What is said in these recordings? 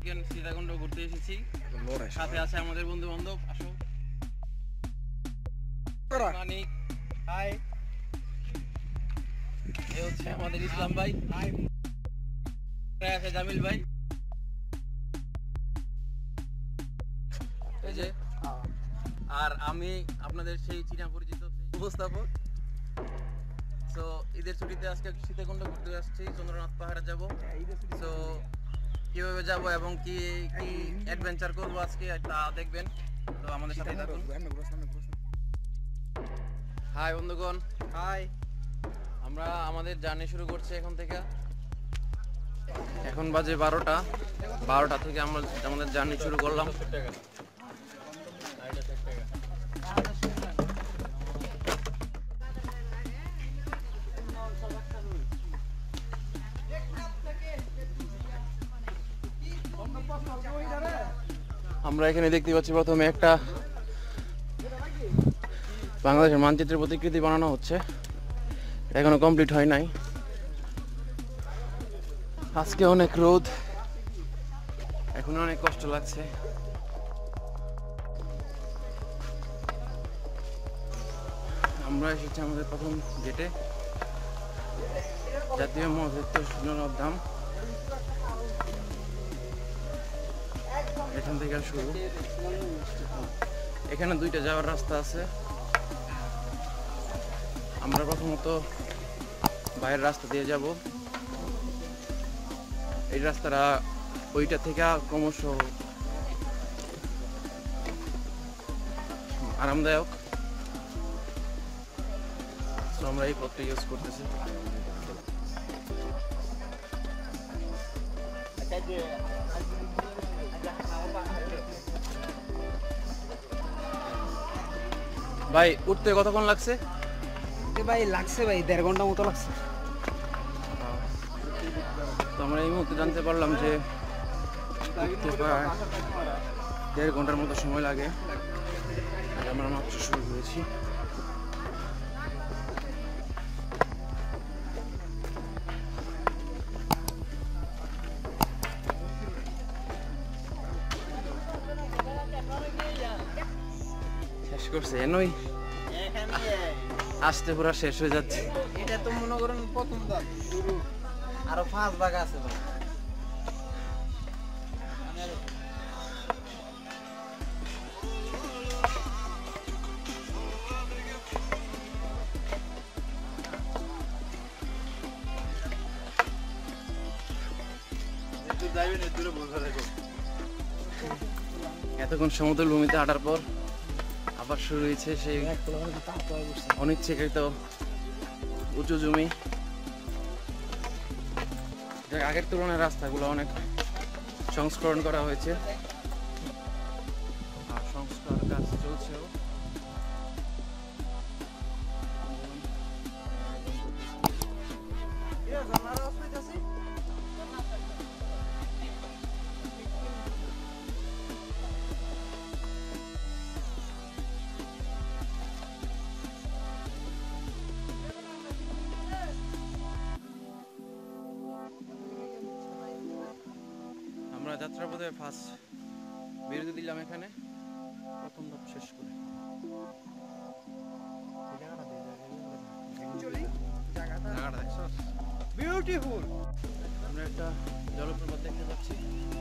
Weekend Sitakunda ঘুরতে এসেছি। সাথে আছে আমাদের বন্ধু বান্ধব। আসো মানিক, হাই। এ হচ্ছে আমাদের ইসলাম ভাই, হাই। আছে জামিল ভাই, এই যে। আর আমি আপনাদের সেই চীনা পরিচিত উপস্থাপক। তো ঈদের ছুটিতে আজকে সীতাকুণ্ড ঘুরতে আসছি, চন্দ্রনাথ পাহাড়ে যাব। তো কিভাবে যাব এবং কি কি অ্যাডভেঞ্চার করব আজকে তা দেখবেন। তো আমাদের সাথে থাকুন। হাই বন্ধুগণ, হাই। আমরা আমাদের জার্নি শুরু করছি এখন থেকে। এখন বাজে 12টা থেকে আমরা আমাদের জার্নি শুরু করলাম। আমরা এখানে দেখতে পাচ্ছি প্রথমে একটা বাংলাদেশের মানচিত্রের প্রতিকৃতি বানানো হচ্ছে। এটা এখনো কমপ্লিট হয় নাই। আজকে অনেক রোদ, এখন অনেক কষ্ট লাগছে। আমরা এসেছি আমাদের প্রথম গেটে, জাতীয় মহাবৃত্ত ধাম। এখান থেকে শুরু। এখানে দুইটা যাওয়ার রাস্তা আছে। আমরা প্রথমত বাইরের রাস্তা দিয়ে যাব। এই রাস্তাটা ওইটা থেকে ক্রমশ আরামদায়ক। তো আমরা এই পথটা ইউজ করতেছি। ভাই উঠতে কতক্ষণ লাগছে? ভাই লাগছে ভাই 1.5 ঘন্টা মতো লাগছে। তো আমরা এই মুহূর্তে জানতে পারলাম যে উঠতে প্রায় 1.5 ঘন্টার মতো সময় লাগে। আমরা মাত্র শুরু করেছি। শেষ করছে এনই আসতে পুরো শেষ হয়ে যাচ্ছে। এটা তো মনে করেন প্রথম ধাপ শুরু, আরো 5 ভাগ আছে ভাই। এতক্ষণ সমুদ্র ভূমিতে হাঁটার পর আবার শুরু হয়েছে সেই অনিচ্ছাকৃত উঁচু জমি। আগের তুলনায় রাস্তাগুলো অনেক সংস্করণ করা হয়েছে আর সংস্কার কাজ চলছেও। আমরা যাত্রাপথে ফার্স্ট বিরতি দিলাম এখানে, প্রথম ধাপ শেষ করে। বিউটিফুল। আমরা একটা জলপ্রপাত দেখতে পাচ্ছি।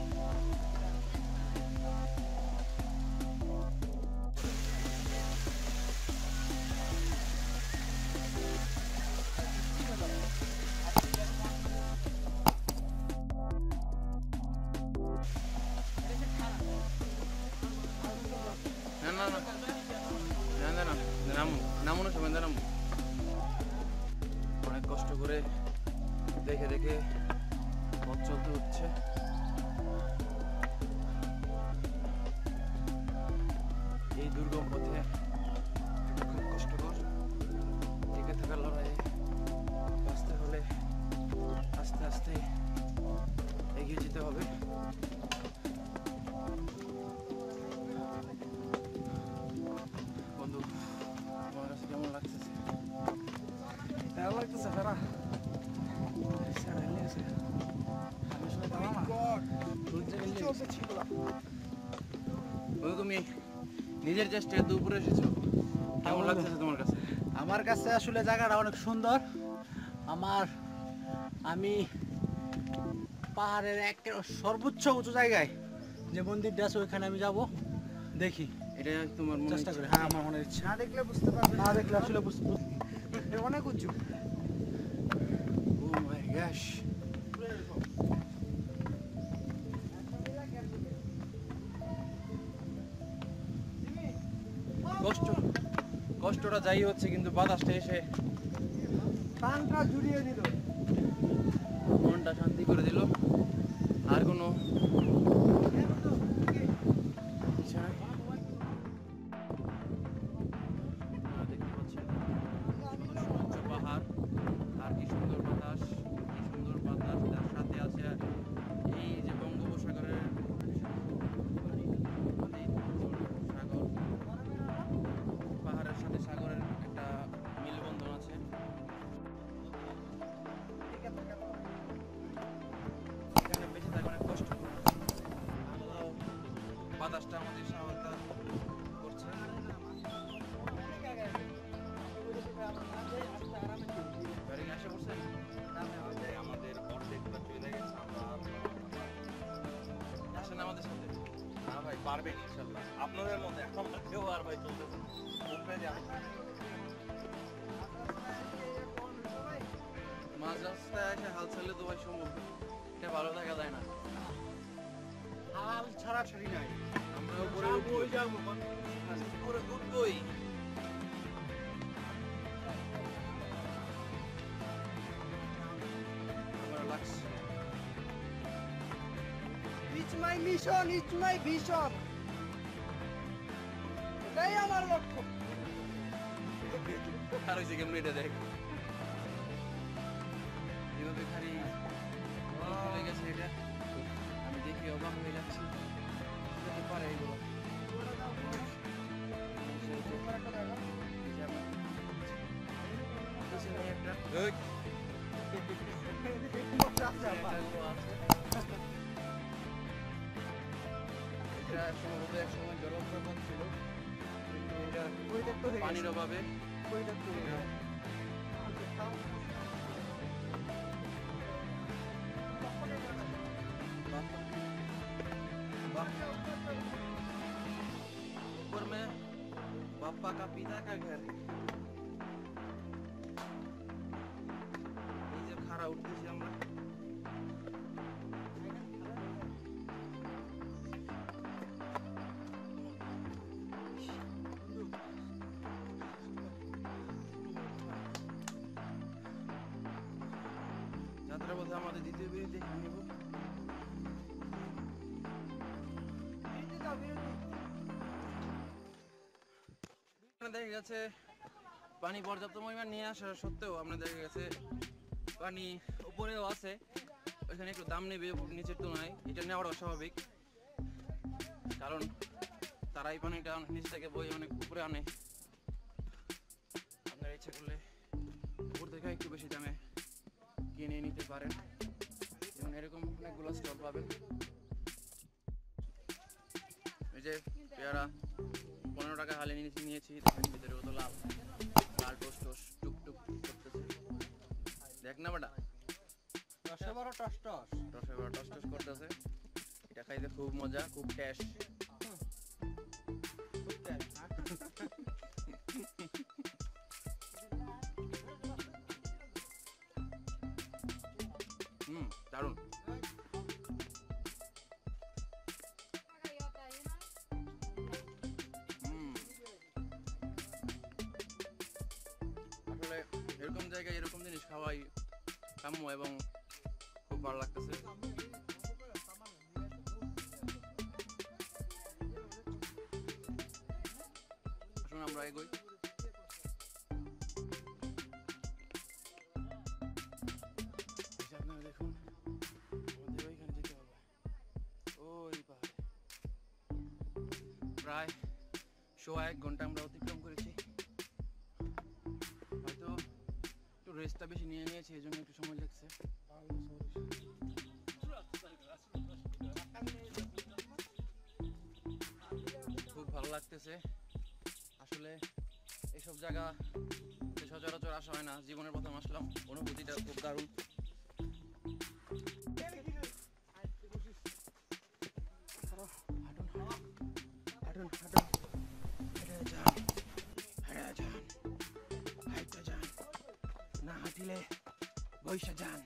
নামানোর সময় নামবো। অনেক কষ্ট করে দেখে দেখে পথ চলতে হচ্ছে। এই দুর্গম পথে খুব কষ্টকর। টিকে থাকার লড়াইয়ে বাঁচতে হলে আস্তে আস্তে এগিয়ে যেতে হবে। বন্ধু, আমার কাছে কেমন লাগতেছে? ভালো লাগতেছে ফেরা। তুমি নিজের চেষ্টা এত উপরে এসেছো, কেমন লাগতেছে তোমার কাছে? আমার কাছে আসলে জায়গাটা অনেক সুন্দর। আমি পাহাড়ের একেবারে সর্বোচ্চ উঁচু জায়গায় যে মন্দিরটা আছে ওইখানে আমি যাব, দেখি এটা তোমার মনে চেষ্টা করি। ইচ্ছা? হ্যাঁ, আমার মনে ইচ্ছা। না দেখলে বুঝতে পারবে, না দেখলে আসলে অনেক উঁচু। ও মাই গশ, কষ্টটা যাই হচ্ছে, কিন্তু বাতাসটা এসে প্রাণটা জুড়িয়ে দিল, মনটা শান্তি করে দিল। আর কোনো ইচ্ছা নাই। দেখতে পাচ্ছেন সুউচ্চ পাহাড়, আর কি সুন্দর বাতাস, কি সুন্দর বাতাস। তার সাথে আছে এই যে বঙ্গোপসাগরের সাগর, পাহাড়ের সাথে সাগরের একটা মিলবন্ধন আছে। এখানে বেঁচে থাকা অনেক কষ্ট, বাতাসটা আমাদের সহায়তা করছে। গাড়ি এসে পড়ছেন? আমাদের অর্ধেকটা চলে গেছে, আমরা আসেন আমাদের সাথে। না ভাই পারবেন ইনশাল্লাহ। আপনাদের মধ্যে এখন কেউ আর ভাই চলতেছে না। উপরে যাবেন। মাঝ রাস্তায় এসে হাল ছাড়লে তো ভাই সম্ভব, এটা ভালো থাকা যায় না। হাল ছাড়াছাড়ি নাই। আমরা উপরে উঠবই, উপরে উঠবই। আমার লাগছে It's my mission, it's my vision. এটাই আমার লক্ষ্য। আর হয়েছে কেমন এটা দেখ, এভাবে খালি চলে গেছে এটা, আমি দেখে অবাক হয়ে যাচ্ছি। হতে পারে এগুলো পিছনে একটা এটা সম্ভবত এক সময় জলপ্রপাত ছিল, কিন্তু এটা পানির অভাবে ऊपर में पापा का पिता का घर है। এই যে খাড়া উঠতেছি আমরা, যাত্রা পথে আমাদের দ্বিতীয় বিরতি দেখে নেব। দেখা গেছে পানি পর্যাপ্ত পরিমাণ নিয়ে আসা সত্ত্বেও আমরা দেখা গেছে পানি উপরেও আছে, ওইখানে একটু দাম নেবে নিচের তুলনায়। এটা নেওয়াটা স্বাভাবিক, কারণ তারা এই পানিটা নিচ থেকে বই অনেক উপরে আনে। আপনারা ইচ্ছা করলে উপর থেকে একটু বেশি দামে কিনে নিতে পারেন, এবং এরকম অনেকগুলো স্টল পাবেন। এই যে পেয়ারা 15 টাকা হালে নিয়েছি, দেখেন ভিতরে তো লাল লাল টোস টোস টুক করতেছে, দেখ না বেটা, টসে বড় টস টস। টসে বড় টস টস করতেছে। এটা খাইতে খুব মজা, খুব টেস্ট। দারুণ। আসলে এরকম জায়গায় এরকম জিনিস খাওয়াই কাম্য এবং খুব ভালো লাগতেছে। আসুন আমরা এগোই। আপনারা দেখুন, আমাদের ওইখানে যেতে হবে, ওই পাহাড়ে। প্রায় 1.5 ঘন্টা আমরা অতিক্রম করেছি। হয়তো একটু রেস্টটা বেশি নিয়েছি, এই জন্য একটু সময় লাগছে। খুব লাগতেছে। আসলে এইসব জায়গা সচরাচর আসা হয় না, জীবনের প্রথম আসলাম, অনুভূতিটা খুব দারুণ। না হাঁটিলে বৈশা যান।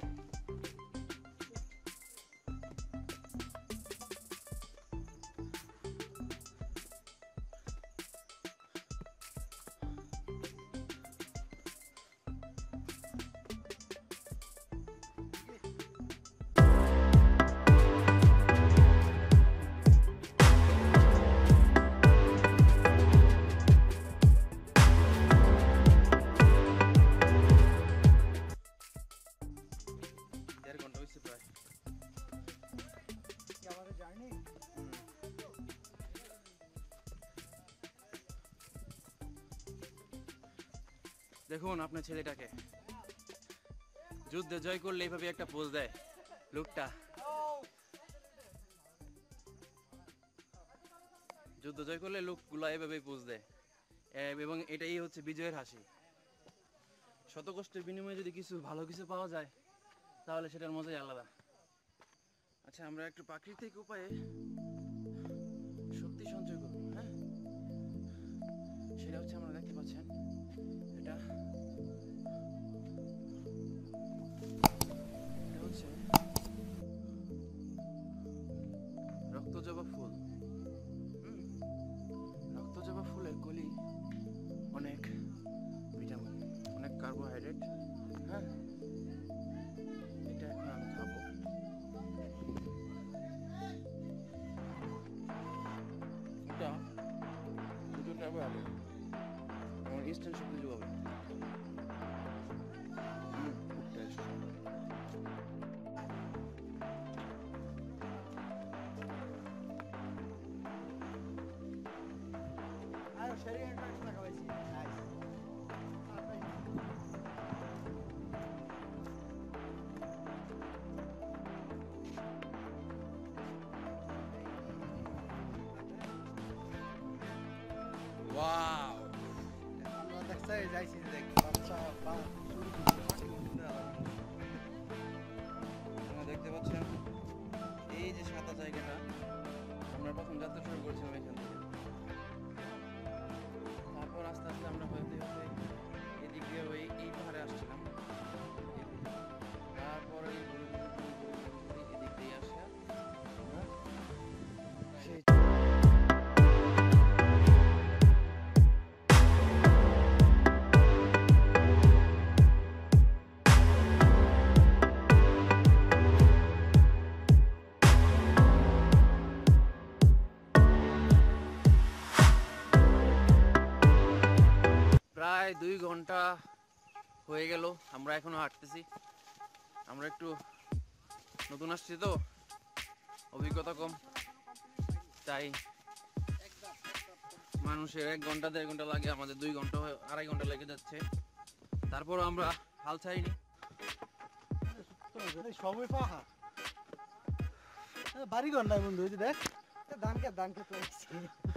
দেখুন আপনার ছেলেটাকে, যুদ্ধে জয় করলে এইভাবে একটা পোজ দেয় লোকটা। যুদ্ধ জয় করলে লোকগুলো এভাবেই পোজ দেয়, এবং এটাই হচ্ছে বিজয়ের হাসি। শত কষ্টের বিনিময়ে যদি কিছু ভালো কিছু পাওয়া যায় তাহলে সেটার মজাই আলাদা। আচ্ছা, আমরা একটু প্রাকৃতিক উপায়ে শক্তি সঞ্চয় করব। হ্যাঁ, সেটা হচ্ছে, আমরা দেখতে পাচ্ছেন এটা হচ্ছে রক্তজবা ফুল। রক্তজবা ফুলের কলি অনেক ভিটামিন, অনেক কার্বোহাইড্রেট। হ্যাঁ, এটা এখন আমি খাবো। এটা দুটো কার্বোহাইড্রেট আমার ইনস্ট্যান্ট শক্তি যোগাবে। খুব টেস্ট। ওয়াও, আপনারা দেখতে পাচ্ছেন এই যে সাদা জায়গাটা, আমরা প্রথম যাত্রা শুরু করেছিলাম এখান থেকে। তারপর আস্তে আস্তে আমরা হতে হতে এদিক দিয়ে এই পাহাড়ে আসছিলাম। তারপর এই এদিক দিয়ে আসা সেই প্রায় 2 ঘন্টা হয়ে গেল, আমরা এখনো হাঁটতেছি। আমরা একটু নতুন আসছি তো, অভিজ্ঞতা কম, তাই মানুষের 1 ঘন্টা 1.5 ঘন্টা লাগে, আমাদের 2 ঘন্টা 2.5 ঘন্টা লেগে যাচ্ছে। তারপরও আমরা হাল ছাড়িনি। সবই পাহাড়, বাড়ি ঘর নাই বন্ধু, দেখ ধান খেত লাগছে।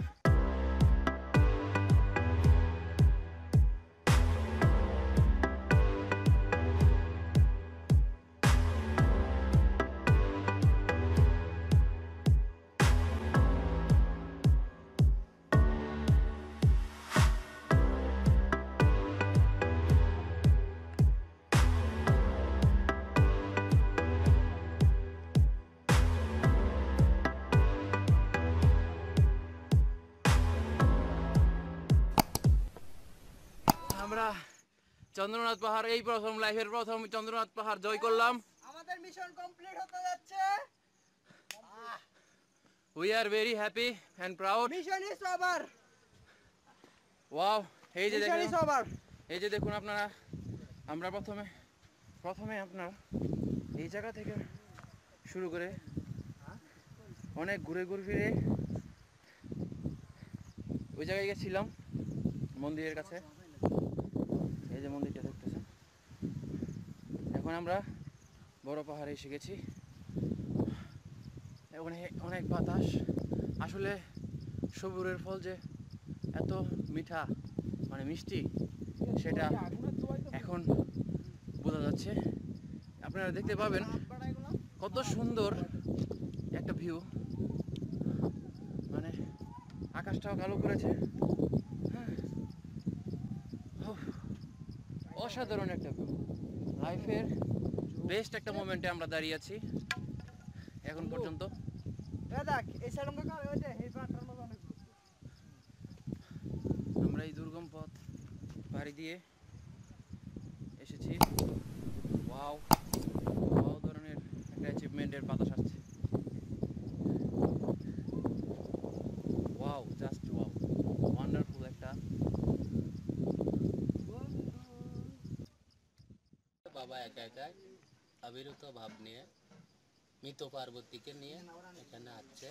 আমরা চন্দ্রনাথ পাহাড়, এই প্রথম লাইফের প্রথম চন্দ্রনাথ পাহাড় জয় করলাম। আমাদের মিশন কমপ্লিট হতে যাচ্ছে। We are very happy and proud. Mission is over. Wow, এই যে মিশন ইজ দেখুন, ওভার। এই যে দেখুন আপনারা, আমরা প্রথমে আপনার এই জায়গা থেকে শুরু করে অনেক ঘুরে ফিরে ওই জায়গায় গেছিলাম মন্দিরের কাছে। এই যে মন্দিরটা দেখতেছেন। এখন আমরা বড় পাহাড়ে এসে গেছি। ওখানে অনেক বাতাস। আসলে সবুরের ফল যে এত মিঠা মানে মিষ্টি সেটা এখন বোঝা যাচ্ছে। আপনারা দেখতে পাবেন কত সুন্দর একটা ভিউ, মানে আকাশটাও কালো করেছে। হ্যাঁ, উফ, অসাধারণ একটা ভিউ। লাইফের বেস্ট একটা মোমেন্টে আমরা দাঁড়িয়ে আছি এখন পর্যন্ত। আমরা এই দুর্গম পথ পাড়ি দিয়ে এসেছি। ওয়াও ওয়াও ধরনের একটা অ্যাচিভমেন্টের বাতাস আসছে। ওয়াও, জাস্ট ওয়াও, ওয়ান্ডারফুল একটা। বাবা একা একা অবিরত ভাব নিয়ে মৃত পার্বতীকে নিয়ে এখানে আসছে।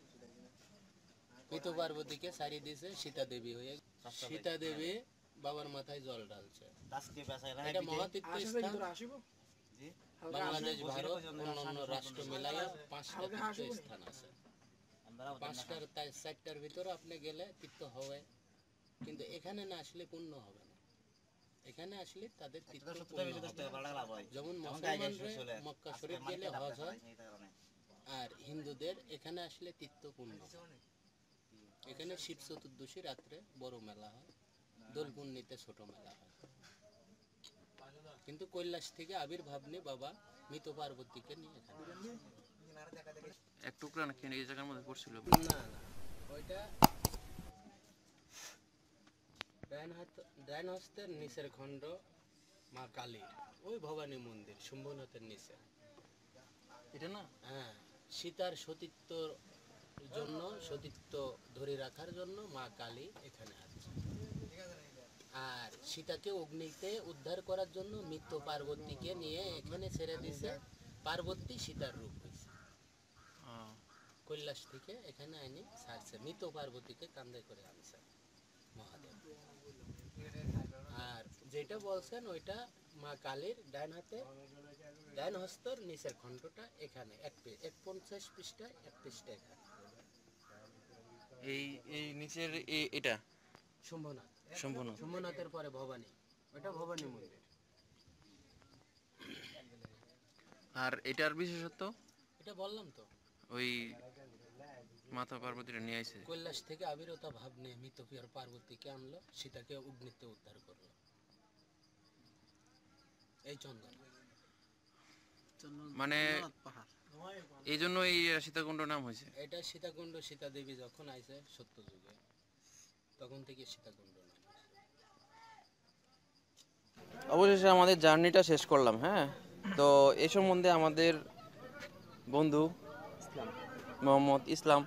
মৃত পার্বতীকে সারিয়ে দিয়েছে সীতা দেবী হয়ে। সীতা দেবী বাবার মাথায় জল ঢালছে। এটা মহাতীর্থ স্থান। বাংলাদেশ, ভারত, অন্যান্য রাষ্ট্র মিলাইয়া 5টা তীর্থ স্থান আছে। 5টার 4টার ভিতরে আপনি গেলে তীর্থ হবে, কিন্তু এখানে না আসলে পুণ্য হবে না। এখানে আসলে তাদের তীর্থ পুণ্য হবে। যেমন মুসলমানরা মক্কা শরীফ গেলে হজ হয়, আর হিন্দুদের এখানে আসলে তীর্থ পুণ্য। এখানে শিব চতুর্দশী রাত্রে বড় মেলা হয়, দোল পূর্ণিতে ছোট মেলা হয়। কিন্তু কৈলাস থেকে আবির্ভাব নিয়ে বাবা মৃত পার্বতীকে নিয়ে এখানে এক টুকরা নাকি এই জায়গার মধ্যে পড়ছিল? না না, ওইটা ডাইন হস্তের নিচের খণ্ড মা কালীর, ওই ভবানী মন্দির শম্ভুনাথের নিচে। এটা না? হ্যাঁ, সীতার সতীত্বর জন্য, সতীত্ব ধরে রাখার জন্য মা কালী এখানে আছে। আর সীতাকে অগ্নিতে উদ্ধার করার জন্য মৃত পার্বতীকে নিয়ে এখানে ছেড়ে দিয়েছে। পার্বতী সীতার রূপ হয়েছে। কৈলাস থেকে এখানে আইনি ছাড়ছে, মৃত পার্বতীকে কান্দে করে আনছে মহাদেব। আর যেটা বলছেন ওইটা মা কালীর ডাইন হস্তর নিচের খণ্ডটা এখানে 50 পৃষ্ঠায় 1 পৃষ্ঠা এখানে এই এই নিচের এটা শম্ভুনাথ। শম্ভুনাথ। শম্ভুনাথের পরে ভবানী, ওটা ভবানী মন্দির। আর এটার বিশেষত্ব? এটা বললাম তো, ওই মাতা পার্বতীটা নিয়ে আইছে। কৈলাস থেকে আবিরতা ভাব নিয়ে মৃত পার্বতীকে আনলো, সীতাকে অগ্নিতে উদ্ধার করলো। এই চন্দন মানে এই জন্য এই সীতাকুণ্ড নাম হয়েছে। এটা সীতাকুণ্ড। সীতা দেবী যখন আইছে সত্য যুগে, তখন থেকে সীতাকুণ্ড নাম হয়েছে। অবশেষে আমাদের জার্নিটা শেষ করলাম। হ্যাঁ, তো এই সম্বন্ধে আমাদের বন্ধু মোহাম্মদ ইসলাম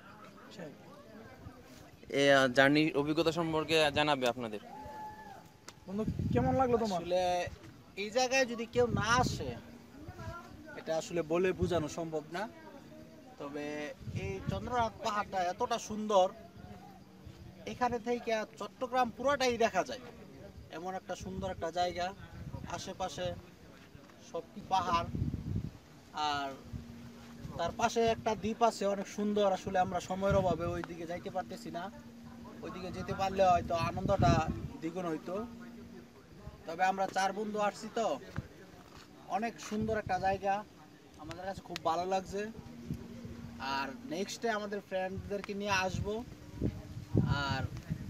এই জার্নির অভিজ্ঞতা সম্পর্কে জানাবে আপনাদের। বন্ধু, কেমন লাগলো তোমার? আসলে এই জায়গায় যদি কেউ না আসে, এটা আসলে বলে বোঝানো সম্ভব না। তবে এই চন্দ্রনাথ পাহাড়টা এতটা সুন্দর, এখানে থেকে চট্টগ্রাম পুরোটাই দেখা যায়। এমন একটা সুন্দর একটা জায়গা, আশেপাশে সব পাহাড়, আর তার পাশে একটা দ্বীপ আছে অনেক সুন্দর। আসলে আমরা সময়ের অভাবে ওইদিকে যাইতে পারতেছি না, ওইদিকে যেতে পারলে হয়তো আনন্দটা দ্বিগুণ হইতো। তবে আমরা 4 বন্ধু আসছি তো, অনেক সুন্দর একটা জায়গা, আমাদের কাছে খুব ভালো লাগছে। আর নেক্সটে আমাদের ফ্রেন্ডদেরকে নিয়ে আসব। আর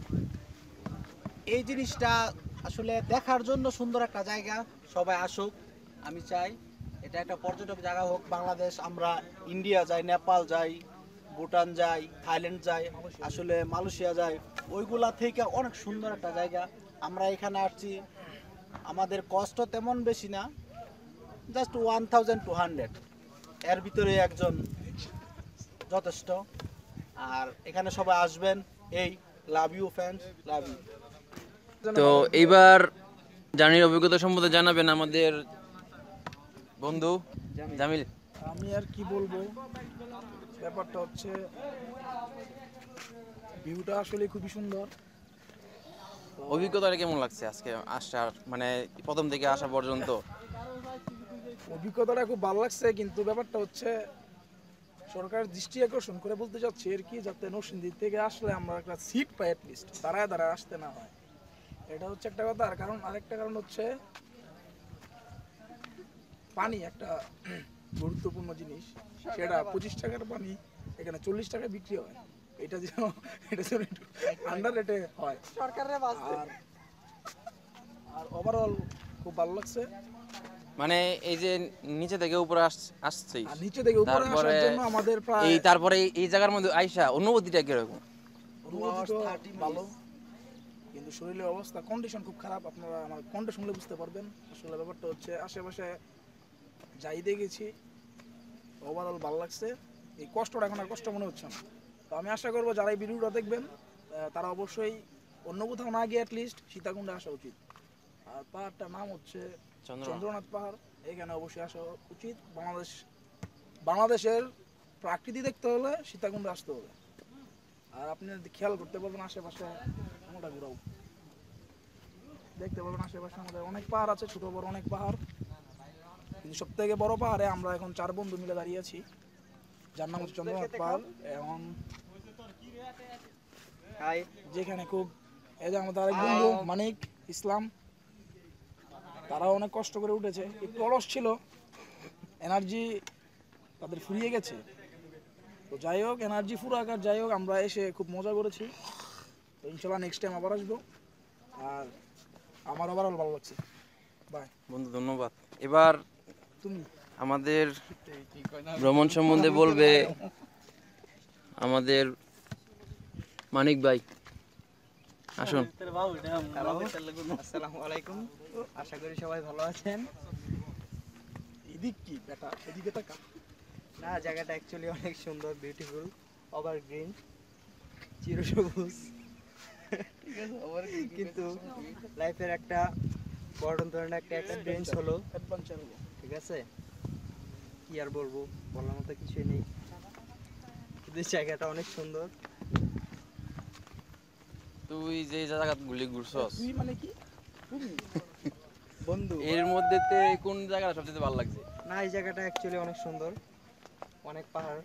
এই জিনিসটা আসলে দেখার জন্য সুন্দর একটা জায়গা, সবাই আসুক। আমি চাই এটা একটা পর্যটক জায়গা হোক। বাংলাদেশ, আমরা ইন্ডিয়া যাই, নেপাল যাই, ভুটান যাই, থাইল্যান্ড যাই, আসলে মালয়েশিয়া যাই, ওইগুলা থেকে অনেক সুন্দর একটা জায়গা। আমরা এখানে আসছি, আমাদের কষ্ট তেমন বেশি না, জাস্ট 1200, এর ভিতরে একজন যথেষ্ট। আর এখানে সবাই আসবেন। এই love you friends, love you. তো এইবার জার্নির অভিজ্ঞতা সম্বন্ধে জানাবেন আমাদের বন্ধু জামিল। আমি আর কি বলবো, ব্যাপারটা হচ্ছে ভিউটা আসলে খুবই সুন্দর। অভিজ্ঞতাটা কেমন লাগছে আজকে আসার, মানে প্রথম থেকে আসা পর্যন্ত? অভিজ্ঞতাটা খুব ভালো লাগছে, কিন্তু ব্যাপারটা হচ্ছে সরকার দৃষ্টি আকর্ষণ করে বলতে চাচ্ছি এর কি, যাতে নরসিংদী থেকে আসলে আমরা একটা সিট পাই অ্যাটলিস্ট, দাঁড়ায় দাঁড়ায় আসতে না হয়। এটা হচ্ছে একটা কথা। আর কারণ আরেকটা কারণ হচ্ছে পানি একটা গুরুত্বপূর্ণ জিনিস, সেটা 25 টাকার পানি এখানে 40 টাকায় বিক্রি হয়। এটা যেন একটু আন্ডার রেটে হয়। আর ওভারঅল খুব ভালো লাগছে। মানে এই যে নিচে থেকে উপরে আসছেই, আর নিচে থেকে উপরে তারপরে আসার জন্য আমাদের প্রায় তারপরে এই জায়গার মধ্যে আইসা অনুভূতিটা কিরকম? অনুভূতি তো ভালো, কিন্তু শরীরের অবস্থা কন্ডিশন খুব খারাপ। আপনারা আমার কন্ডিশন শুনলে বুঝতে পারবেন। আসলে ব্যাপারটা হচ্ছে আশেপাশে যাই দেখেছি ওভারঅল ভালো লাগছে। এই কষ্টটা এখন আর কষ্ট মনে হচ্ছে না। তো আমি আশা করবো যারা এই ভিডিওটা দেখবেন তারা অবশ্যই অন্য কোথাও না গিয়ে অ্যাটলিস্ট সীতাকুণ্ডে আসা উচিত। আর পাহাড়টার নাম হচ্ছে চন্দ্রনাথ পাহাড়, এখানে অবশ্যই আসা উচিত। বাংলাদেশের প্রাকৃতি দেখতে হলে সীতাকুণ্ডে আসতে হবে। আর আপনি যদি খেয়াল করতে পারবেন আশেপাশে কোনোটা ঘুরাও, দেখতে পাবেন আশেপাশে আমাদের অনেক পাহাড় আছে, ছোট বড় অনেক পাহাড়। কিন্তু সব থেকে বড় পাহাড়ে আমরা এখন 4 বন্ধু মিলে দাঁড়িয়ে আছি, যার নাম হচ্ছে চন্দ্রনাথ পাহাড়। এখন যেখানে খুব এই যে আমাদের আরেক বন্ধু মানিক ইসলাম, তারাও অনেক কষ্ট করে উঠেছে। একটু অলস ছিল, এনার্জি তাদের ফুরিয়ে গেছে। তো যাই হোক, এনার্জি ফুরাকার যাই হোক, আমরা এসে খুব মজা করেছি। তো ইনশাল্লাহ নেক্সট টাইম আবার আসবো। আর আমার ওভারঅল ভালো লাগছে। বাই বন্ধু ধন্যবাদ। এবার তুমি আমাদের ভ্রমণ সম্বন্ধে বলবে আমাদের মানিক ভাই। আসুন। আসসালামু আলাইকুম, আশা করি সবাই ভালো আছেন। এদিক কি বেটা, এদিকে তাকা। না, জায়গাটা অ্যাকচুয়ালি অনেক সুন্দর, বিউটিফুল, ওভারগ্রিন, চিরসবুজ। কিন্তু লাইফের একটা বড় ধরনের একটা এক্সপিরিয়েন্স হলো, অ্যাডভেঞ্চার হলো। ঠিক আছে, কি আর বলবো, বলার মতো কিছুই নেই। কিন্তু জায়গাটা অনেক সুন্দর। তুই যে জায়গাগুলি ঘুরছস, তুই মানে কি তুমি বন্ধু, এর মধ্যে কোন জায়গাটা সবচেয়ে ভালো লাগছে? না এই জায়গাটা অ্যাকচুয়ালি অনেক সুন্দর, অনেক পাহাড়,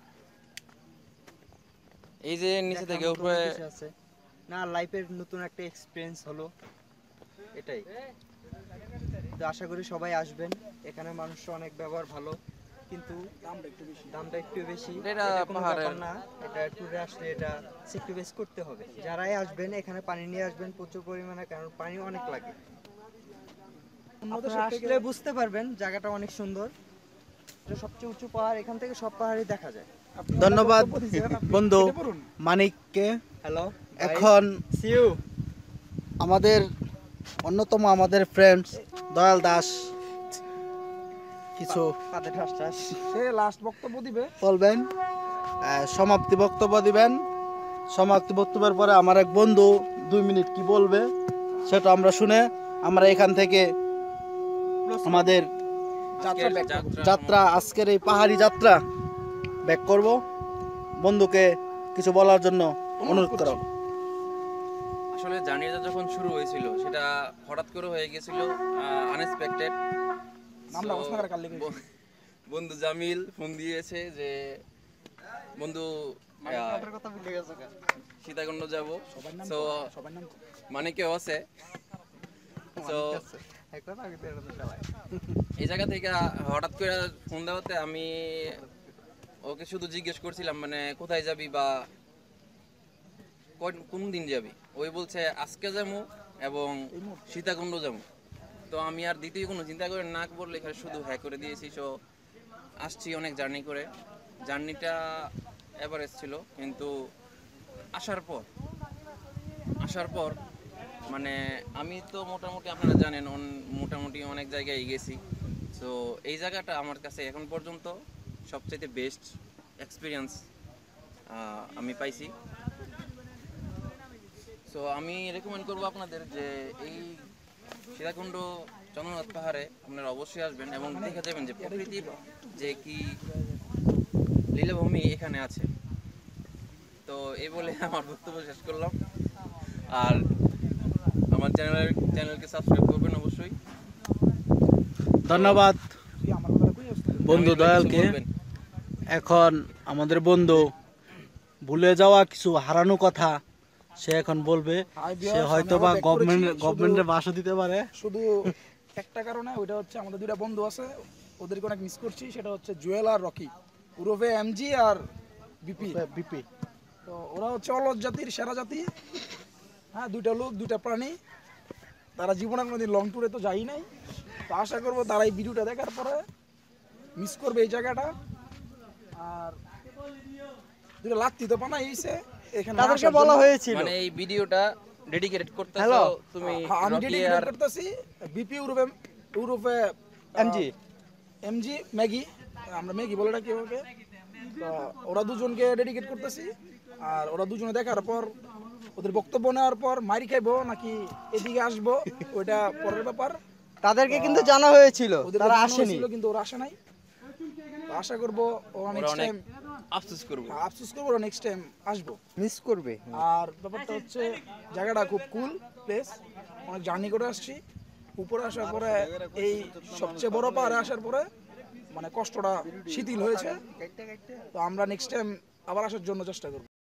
এই যে নিচে থেকে দেখার মতো উপরে অনেক কিছু আছে। না, লাইফের নতুন একটা এক্সপিরিয়েন্স হলো, এটাই। তো আশা করি সবাই আসবেন, এখানে মানুষের অনেক ব্যবহার ভালো, কিন্তু দামটা একটু বেশি। এটা কোনো পাহাড়ের ব্যাপার না, এটা ট্যুরে আসলে এটা স্যাক্রিফাইস করতে হবে। যারাই আসবেন এখানে পানি নিয়ে আসবেন প্রচুর পরিমাণে, কারণ পানি অনেক লাগে। আপনারা আসলে বুঝতে পারবেন জায়গাটা অনেক সুন্দর। এটা সবচেয়ে উঁচু পাহাড়, এখান থেকে সব পাহাড়ই দেখা যায়। ধন্যবাদ বন্ধু মানিককে। হ্যালো, এখন সিউ আমাদের অন্যতম আমাদের ফ্রেন্ডস দয়াল দাস কিছু পাতে ঠাস ঠাস সে লাস্ট বক্তব্য দিবে। বলবেন, সমাপ্তি বক্তব্য দিবেন। সমাপ্তি বক্তব্যের পরে আমার এক বন্ধু 2 মিনিট কি বলবে সেটা আমরা শুনে আমরা এখান থেকে আমাদের যাত্রা, আজকের এই পাহাড়ি যাত্রা ব্যাক করব। বন্ধুকে কিছু বলার জন্য অনুরোধ করব। আসলে জার্নিটা যখন শুরু হয়েছিল সেটা হঠাৎ করে হয়ে গেছিল, আনএক্সপেক্টেড। নামটা ঘোষণা করে কাল লিখে বন্ধু জামিল ফোন দিয়েছে যে বন্ধু কথা ভুলে গেছো কেন? সীতাকুণ্ড যাব। সো সবার নাম তো। মানে কেউ আছে, তো এখন আগে তো এরকম সবাই এই জায়গা থেকে হঠাৎ করে ফোন দেওয়াতে আমি ওকে শুধু জিজ্ঞেস করছিলাম মানে কোথায় যাবি বা কোন দিন যাবি। ওই বলছে আজকে যাবো এবং সীতাকুণ্ড যাবো। তো আমি আর দ্বিতীয় কোনো চিন্তা করে না বললে এখানে শুধু হ্যাঁ করে দিয়েছি। সো আসছি অনেক জার্নি করে, জার্নিটা এভারেজ ছিল, কিন্তু আসার পর মানে আমি তো মোটামুটি আপনারা জানেন মোটামুটি অনেক জায়গায় গেছি। সো এই জায়গাটা আমার কাছে এখন পর্যন্ত সবচেয়ে বেস্ট এক্সপিরিয়েন্স আমি পাইছি। সো আমি রেকমেন্ড করবো আপনাদের যে এই সীতাকুণ্ড চন্দ্রনাথ পাহাড়ে আপনারা অবশ্যই আসবেন এবং দেখে যাবেন যে প্রকৃতির যে কি লীলাভূমি এখানে আছে। তো এই বলে আমার বক্তব্য শেষ করলাম। আর আমার চ্যানেলকে সাবস্ক্রাইব করবেন অবশ্যই। ধন্যবাদ তুই আমার কথা কই আসছিস? বন্ধু দয়ালকে। এখন আমাদের বন্ধু ভুলে যাওয়া কিছু হারানো কথা সে এখন বলবে। সে হয়তো বা গভর্নমেন্টের বাসা দিতে পারে। শুধু একটা কারণে, ওইটা হচ্ছে আমাদের দুইটা বন্ধু আছে, ওদেরকে অনেক মিস করছি। সেটা হচ্ছে জুয়েল আর রকি, উরফে এমজি আর বিপি। তো ওরা হচ্ছে অলস জাতির সেরা জাতি। হ্যাঁ, দুইটা লোক, দুইটা প্রাণী। তারা জীবনে কোনোদিন লং ট্যুরে তো যাই নাই। তো আশা করবো তারা এই ভিডিওটা দেখার পরে মিস করবে এই জায়গাটা। আর দুটো লাত্তি তো বানাই হয়েছে এখানে, তাদেরকে বলা হয়েছিল মানে এই ভিডিওটা ডেডিকেটেড করতেছো Hello? তুমি আমি রকি ডেডিকেট আর করতেছি বিপি উরফে এমজি ম্যাগি, আমরা ম্যাগি বলে ডাকি ওকে। তো ওরা দুজনকে ডেডিকেট করতেছি। আর ওরা দুজনে দেখার পর, ওদের বক্তব্য নেওয়ার পর মারি খাইবো নাকি এদিকে আসবো ওইটা পরের ব্যাপার। তাদেরকে কিন্তু জানা হয়েছিল, ওদের তারা জানানো আসেনি। হয়েছিল, কিন্তু ওরা আসে নাই। তো আশা করবো ওরা ওরা নেক্সট অনেক টাইম আফসোস করবো। আফসোস করবো, ওরা নেক্সট টাইম আসবো। মিস করবে। আর ব্যাপারটা হচ্ছে জায়গাটা খুব কুল প্লেস, অনেক জার্নি করে আসছি। উপরে আসার পরে এই সবচেয়ে বড় পাহাড়ে আসার পরে মানে কষ্টটা শিথিল হয়েছে। তো আমরা নেক্সট টাইম আবার আসার জন্য চেষ্টা করব।